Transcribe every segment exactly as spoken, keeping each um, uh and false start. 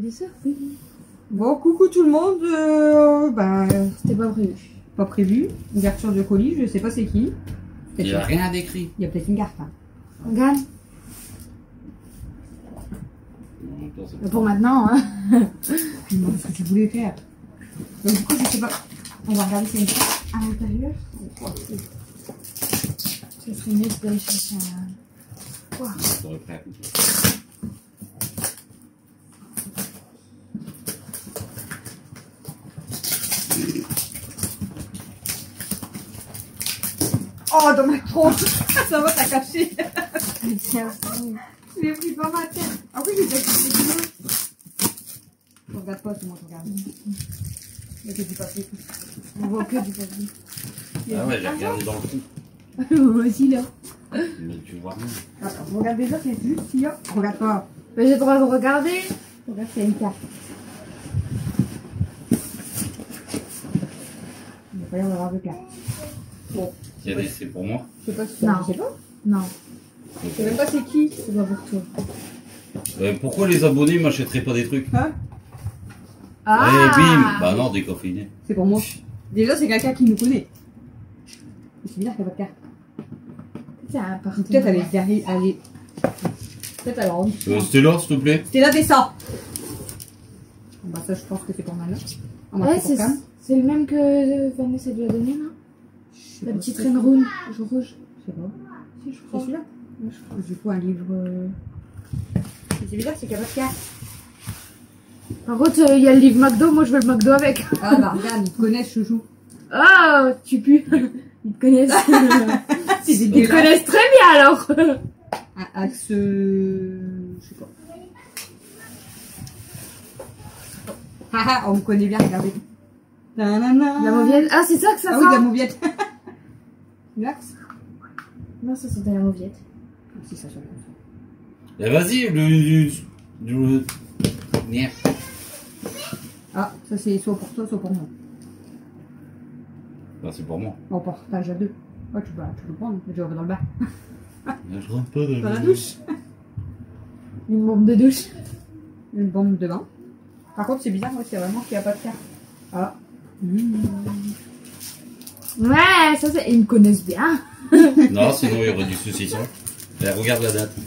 Bien sûr, oui. Bon, coucou tout le monde. Euh, bah, C'était pas prévu. Pas prévu. Ouverture de colis, je sais pas c'est qui. Il n'y a rien d'écrit. Il y a peut-être une carte. Hein. Regarde. Pour maintenant, hein. Je me demande ce que tu voulais faire. Donc, du coup, je sais pas. On va regarder si il y a une carte à l'intérieur. Ce serait mieux d'aller chercher un. Quoi? Oh, dans ma tronche. Ça va, t'as caché. Tiens. Je l'ai pris dans ma tête. Ah oui, j'ai pas caché du moins. Je regarde pas, c'est moi qui regarde. Il y a que du papier. On voit que du papier. Ah ouais, j'ai regardé dans le trou. Moi aussi, là. Mais tu vois rien. Attends, regarde déjà, c'est juste s'il y a. Regarde pas. Mais j'ai le droit de regarder. Regarde s'il y a une carte. Il va pas y en avoir de carte. Bon. Il y a des c'est pour moi. Je sais pas si Non. Je sais pas. Non. Je sais même pas c'est qui. C'est pas pour toi. Euh, pourquoi les abonnés m'achèteraient pas des trucs? Hein? Allez, bim. Bah non, décaféiné. C'est pour moi. Déjà, c'est quelqu'un qui nous connaît. C'est bizarre qu'il n'y a pas de carte. C'est un partenaire. Peut-être elle est derrière. Elle est... Peut-être elle est en Euh, C'était là, s'il te plaît. C'était là, descend. Bon, bah, ça, je pense que c'est pour Mana. Ah, moi, Ouais, c'est pour c'est Cam. c'est le même que Vanessa lui a donné, non? La petite reine rouge. rouge. Je sais pas. Si, je C'est crois. celui-là? Ouais, je crois. Du coup, un livre. euh, C'est bizarre, c'est qu'il n'y a pas de carte. Par contre, il euh, y a le livre McDo, moi je veux le McDo avec. Ah, bah, regarde, ils te connaissent, chouchou. Ah, tu pues. Ils te connaissent. C'est Ils te dégueulasse. connaissent très bien alors. À, à ce. Je sais pas. Haha, on me connaît bien, regardez. Nanana. La mauviette. Ah, c'est ça que ça Ah sent. oui, la mauviette. L'axe. Non, ça sentait la mauviette. Si, ça sonne. Eh, vas-y, le. le. le... Merde. Ah, ça c'est soit pour toi, soit pour moi. Bah, c'est pour moi. On partage à deux. Ouais, tu peux, tu peux prendre, mais tu vas dans le bas. Je rentre pas dans, Dans la douche. Une bombe de douche. Une bombe de bain. Par contre, c'est bizarre, ouais, c'est vraiment qu'il n'y a pas de carte. Ah. Mmh. Ouais, ça c'est. Ils me connaissent bien. Non, sinon il y aurait du saucisson. Eh, regarde la date.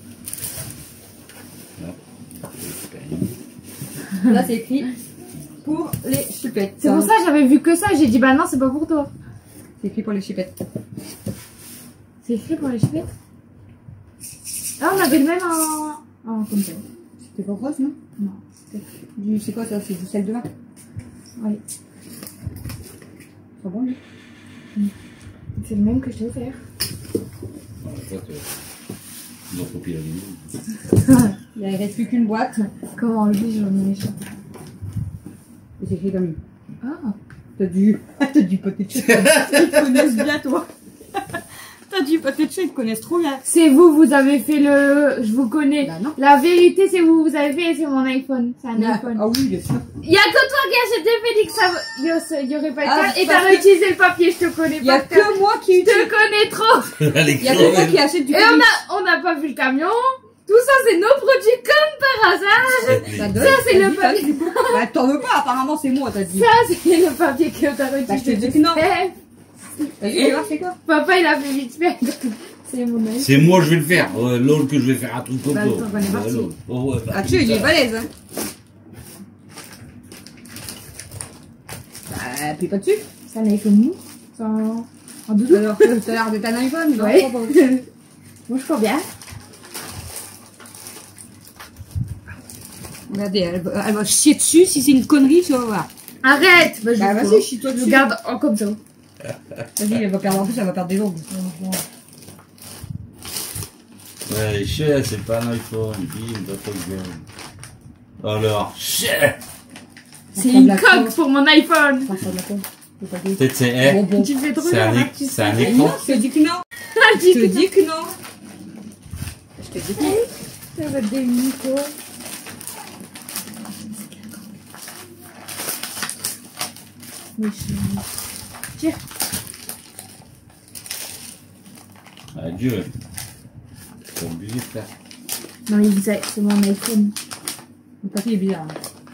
Là, Là, c'est écrit pour les chupettes. C'est pour ça que j'avais vu que ça. J'ai dit, bah non, c'est pas pour toi. C'est écrit pour les chupettes. C'est écrit pour les chupettes. Ah, on avait le même en. en comme ça. C'était pas rose, non? Non. Du, c'est quoi ça? C'est du sel de vin? Oui. C'est bon, lui? C'est le même que je t'ai offert. En fait, euh, ils ont copié la vidéo. Il ne reste plus qu'une boîte. Comment lui, j'en ai méchant. Et c'est écrit comme lui. Ah. T'as du. T'as du pâté de chien. Ils te connaissent bien, toi. T'as du pâté de chien, ils te connaissent trop bien. C'est vous, vous avez fait le. Je vous connais. Bah non. La vérité, c'est vous, vous avez fait, c'est mon iPhone. C'est un Ah, iPhone. ah oui, bien sûr. Il y a que toi qui as acheté Félix, ça va- il y aurait pas de Ah, carte. Et parce t'as que- réutilisé le papier, je te connais Il y a pas. que moi qui Je te connais trop. Elle est Il y a que moi crevée. qui achète du Et on a, on n'a pas vu le camion. Tout ça, c'est nos produits comme par hasard. Bah, donne, Ça, c'est t'as le dit, t'as papier. dit, du coup. Bah, t'en veux pas, apparemment, c'est moi, t'as dit. Ça, c'est le papier que t'as réutilisé. Bah, je te dis que non. Eh, Vas-y, fais voir, c'est quoi? Papa, il a fait vite fait. C'est mon avis. C'est moi, je vais le faire. Euh, Lol, que je vais faire un truc comme Bah, ça. attends, on est parti. Ouais, lol. Oh, ouais, bah, Ah, tu, il est putain. balèze, hein. Bah, appuie pas dessus. C'est un iPhone nous. C'est en, en doudou. Alors que t'as l'air d'être un iPhone, non? Ouais. pas pour- Moi, je crois bien. Regardez, elle, va- elle va chier dessus, si c'est une connerie, tu vas voir. Arrête. Bah, je Bah, vais vas-y, chie-toi Je dessus. garde en comme ça. Vas-y, elle va perdre, en plus, elle va perdre des ongles. Ouais, chien, c'est pas un iPhone. Bim, dans ta gueule. Alors, chien. C'est une coque pour mon iPhone. Ça ressemble à quoi? C'est pas des- Peut-être c'est. Bon, Eh, bon. Tu fais trop c'est un, bien, éc- tu c'est un sais. écran. Non, je te dis que non. Ah, Je te dis que non. Je te dis que non. Ça va te déunir, toi. Mais je... Tire. Adieu. T'es obligé de faire. Non, il sait, c'est mon iPhone. Le papier est bizarre.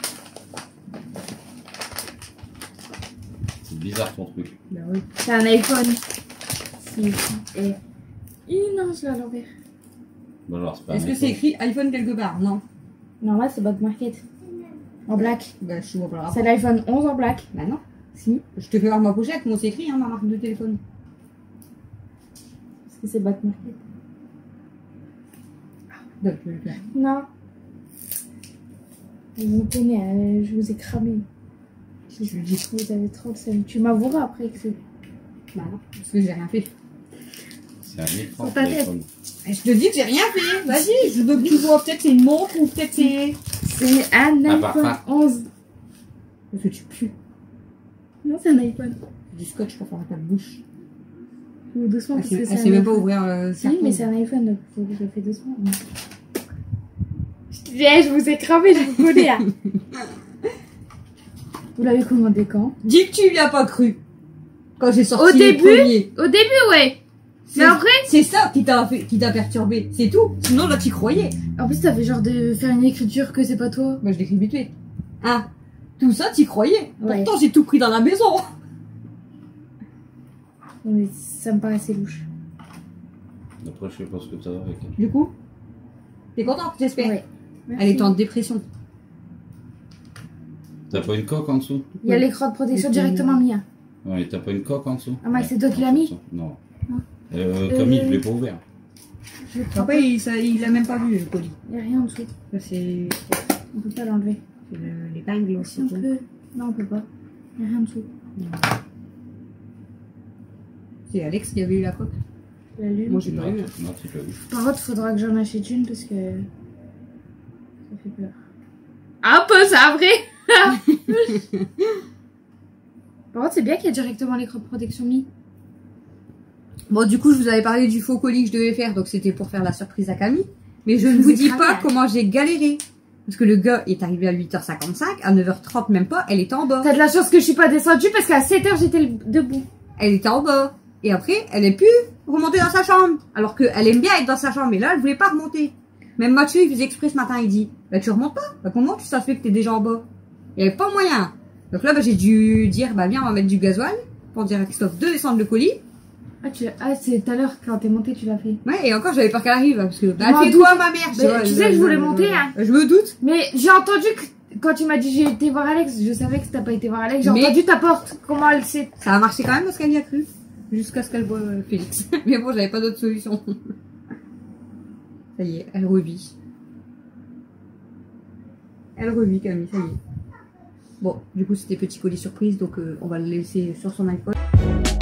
C'est bizarre ton truc. Bah oui. C'est un iPhone. Si. Et... Ih, non, je l'ai à l'envers. Bon alors c'est pas Est-ce un que c'est iPhone. écrit iPhone quelque part? Non. Non, là, c'est Bot Market. En black. Bah je vois pas. C'est l'iPhone onze en black. Bah non. Si. Je te fais voir ma pochette, moi c'est écrit hein, ma marque de téléphone. Parce que c'est Bot Market. Donc, je vais le faire. Non. Vous tenez, euh, je vous ai cramé. Je lui dis. Vous avez trop le seum. Tu m'avoueras après que c'est. Bah non, parce que j'ai rien fait. C'est un écran Sur ta tête. téléphone. Et je te dis que j'ai rien fait. Vas-y, je veux que tu vois. Peut-être c'est une montre ou peut-être c'est. C'est un Ah, bah, iPhone bah. onze. Parce que tu pues. Non, c'est un iPhone. Du scotch pour faire ta bouche. Ou doucement, Elle parce sait, que elle c'est sait un même pas iPhone. ouvrir le Si, carton. mais c'est un iPhone, donc faut que je le fais doucement. Je te dis, hey, je vous ai cramé, je vous connais. Hein. Vous l'avez commandé quand? Dis que tu lui as pas cru. Quand j'ai sorti Au les début premiers. Au début, ouais. C'est- Mais après- C'est ça qui t'a fait- qui t'a perturbé. C'est tout. Sinon là, t'y croyais. En plus, t'as fait genre de faire une écriture que c'est pas toi. Moi, je l'écris habitué. Hein? Tout ça, t'y croyais. Ouais. Pourtant, j'ai tout pris dans la maison. Non, mais ça me paraissait louche. Après je sais pas ce que t'as avec elle. Du coup, t'es contente, j'espère. Ouais. Elle est en dépression. T'as pas une coque en dessous? Il y a l'écran de protection Et puis, directement mis. Hein. Ouais, t'as pas une coque en dessous? Ah, Max, c'est toi qui l'as mis? Non. Non. Euh, Camille, Euh, je l'ai pas ouvert. Je le prends pas. Après, il, ça, il a même pas vu le colis. Il y a rien en dessous. Ça, c'est On peut pas l'enlever. c'est le- l'épingle Si aussi. on peut. Non, on peut pas. Il y a rien en dessous. C'est Alex qui avait eu la coque. Je l'allume. Moi, j'ai pas Non, eu. tu- non, tu l'as vu. Par contre, faudra que j'en achète une parce que ça fait peur. Un peu, ça, vrai. Par contre, c'est bien qu'il y ait directement l'écran de protection mis. Bon, du coup, je vous avais parlé du faux colis que je devais faire, donc c'était pour faire la surprise à Camille. Mais je Je ne vous vous ai dis cramé, pas hein. comment j'ai galéré. Parce que le gars est arrivé à huit heures cinquante-cinq, à neuf heures trente même pas, elle était en bas. T'as de la chance que je suis pas descendue parce qu'à sept heures j'étais debout. Elle était en bas. Et après, elle est pu remonter dans sa chambre. Alors qu'elle aime bien être dans sa chambre, mais là, elle voulait pas remonter. Même Mathieu, il faisait exprès ce matin, il dit, bah tu remontes pas. Bah comment tu savais que t'es déjà en bas? Il y avait pas moyen. Donc là, bah, j'ai dû dire, bah viens, on va mettre du gasoil pour dire à Christophe de descendre le colis. Ah, tu... ah c'est tout à l'heure quand t'es montée, tu l'as fait. Ouais, et encore, j'avais peur qu'elle arrive, parce que, bah, Je m'en fais doute. toi, ma mère. Mais vois, tu sais que je voulais monter, je- hein. Je me doute. Mais j'ai entendu que quand tu m'as dit j'ai été voir Alex, je savais que t'as pas été voir Alex. J'ai Mais- entendu ta porte. Comment elle s'est. Ça a marché quand même parce qu'elle y a cru. Jusqu'à ce qu'elle voit euh, Félix. Mais bon, j'avais pas d'autre solution. Ça y est, elle revit. Elle revit, Camille, ça y est. Bon, du coup, c'était petit colis surprise, donc euh, on va le laisser sur son iPhone.